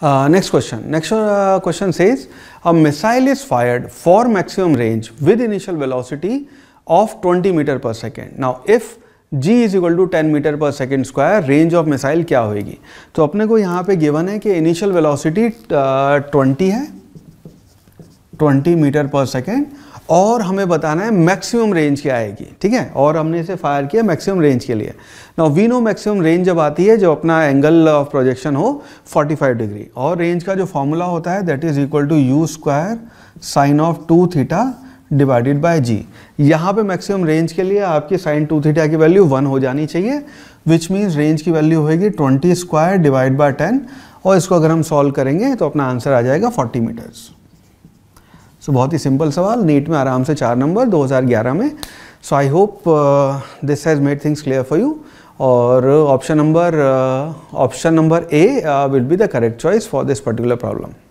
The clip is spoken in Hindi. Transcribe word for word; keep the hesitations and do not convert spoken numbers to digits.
Next question next question says a missile is fired for maximum range with initial velocity of twenty metre per second. Now if g is equal to ten metre per second square, range of missile क्या होगी? तो अपने को यहाँ पे गिवन है कि इनिशियल वेलोसिटी ट्वेंटी है, ट्वेंटी मीटर पर सेकेंड, और हमें बताना है मैक्सिमम रेंज क्या आएगी. ठीक है, और हमने इसे फायर किया मैक्सिमम रेंज के लिए. Now we know maximum range जब आती है जब अपना एंगल ऑफ प्रोजेक्शन हो फोर्टी फाइव डिग्री, और रेंज का जो फॉर्मूला होता है that is equal to U square sine of two theta divided by G. यहाँ पे मैक्सिमम रेंज के लिए आपकी साइन टू थीटा की वैल्यू वन हो जानी चाहिए, विच मीन्स रेंज की वैल्यू होगी twenty square divide by ten, और इसको अगर हम सॉल्व करेंगे तो अपना आंसर आ जाएगा फोर्टी मीटर्स. सो so, बहुत ही सिंपल सवाल, नीट में आराम से चार नंबर दो हज़ार ग्यारह में. So I hope this has made things clear for you. और option number option number A will be the correct choice for this particular problem.